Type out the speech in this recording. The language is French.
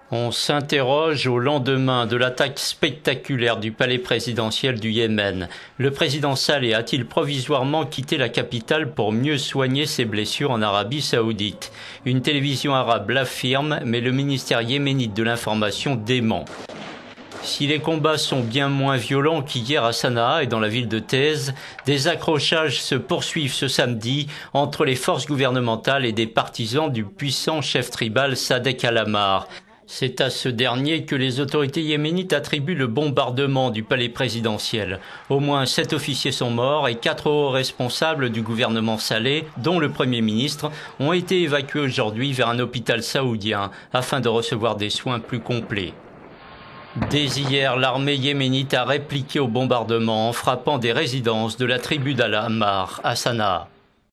On s'interroge au lendemain de l'attaque spectaculaire du palais présidentiel du Yémen. Le président Saleh a-t-il provisoirement quitté la capitale pour mieux soigner ses blessures en Arabie Saoudite? Une télévision arabe l'affirme, mais le ministère yéménite de l'information dément. Si les combats sont bien moins violents qu'hier à Sanaa et dans la ville de Thèse, des accrochages se poursuivent ce samedi entre les forces gouvernementales et des partisans du puissant chef tribal Sadek Al-Amar. C'est à ce dernier que les autorités yéménites attribuent le bombardement du palais présidentiel. Au moins 7 officiers sont morts et 4 hauts responsables du gouvernement Saleh, dont le Premier ministre, ont été évacués aujourd'hui vers un hôpital saoudien afin de recevoir des soins plus complets. Dès hier, l'armée yéménite a répliqué au bombardement en frappant des résidences de la tribu d'Al-Amar à Sanaa.